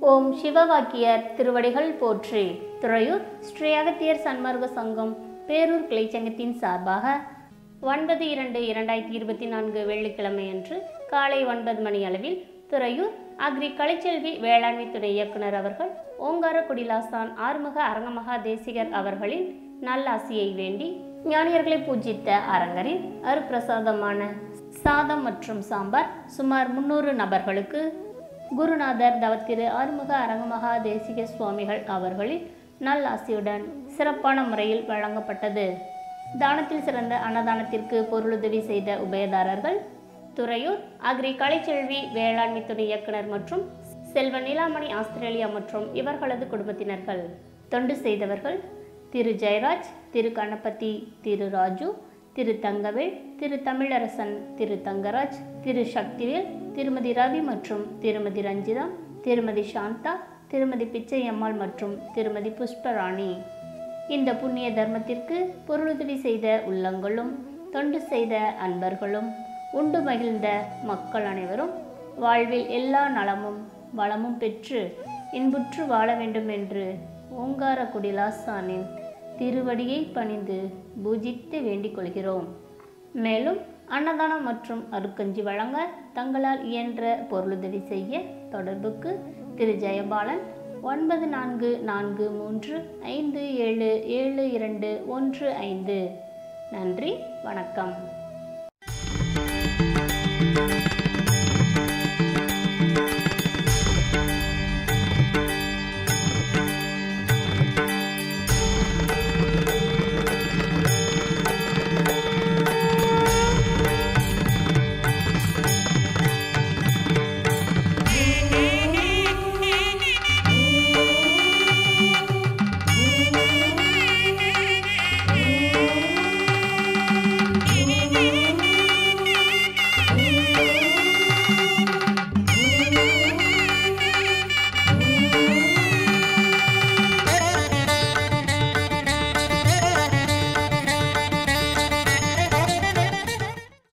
ஓம் சிவவாக்கியர் திருவடிகள் போற்றி. துறையூர் ஸ்ரீ அகத்தியர் சன்மார்க்க சங்கம் பேரூர் கிளைச்சங்கத்தின் சார்பாக 9/2/2024 வெள்ளிக்கிழமை அன்று காலை 9 மணி அளவில் துறையூர் அக்ரி கலைச்செல்வி வேளாண்மை துறை இயக்குனர் அவர்கள் ஓங்கார குடிலாசான் ஆறுமுக அரங்கமகா தேசிகர் அவர்களின் நல்லாசியை வேண்டி ஞானியர்களை பூஜித்த அரங்கரின் அருப்பிரசாதமான சாதம் மற்றும் சாம்பார் சுமார் 300 நபர்களுக்கு குருநாதர் தவத்திரு ஆறுமுக அரங்கமகா தேசிக சுவாமிகள் அவர்களின் நல்லாசியுடன் சிறப்பான முறையில் வழங்கப்பட்டது. தானத்தில் சிறந்த அன்னதானத்திற்கு பொருளுதவி செய்த உபயதாரர்கள் துறையூர் அக்ரி கலைச்செல்வி வேளாண்மை துணை இயக்குனர் மற்றும் செல்வ நிலாமணி ஆஸ்திரேலியா மற்றும் இவர்களது குடும்பத்தினர்கள். தொண்டு செய்தவர்கள் திரு ஜெயராஜ், திரு கணபதி, திரு ராஜு, திரு தங்கவேல், திரு தமிழரசன், திரு தங்கராஜ், திரு சக்திவேல், திருமதி ரவி மற்றும் திருமதி ரஞ்சிதா, திருமதி சாந்தா, திருமதி பிச்சையம்மாள் மற்றும் திருமதி புஷ்பராணி. இந்த புண்ணிய தர்மத்திற்கு பொருளுதவி செய்த உள்ளங்களும் தொண்டு செய்த அன்பர்களும் உண்டு மகிழ்ந்த மக்கள் அனைவரும் வாழ்வில் எல்லா நலமும் வளமும் பெற்று இன்புற்று வாழ வேண்டும் என்று ஓங்கார குடிலாசானின் திருவடியை பணிந்து பூஜித்து வேண்டிக் கொள்கிறோம். மேலும் அன்னதானம் மற்றும் அருக்கஞ்சி வழங்க தங்களால் இயன்ற பொருளுதவி செய்ய தொடர்புக்கு திரு ஜெயபாலன் 9443577215. நன்றி, வணக்கம்.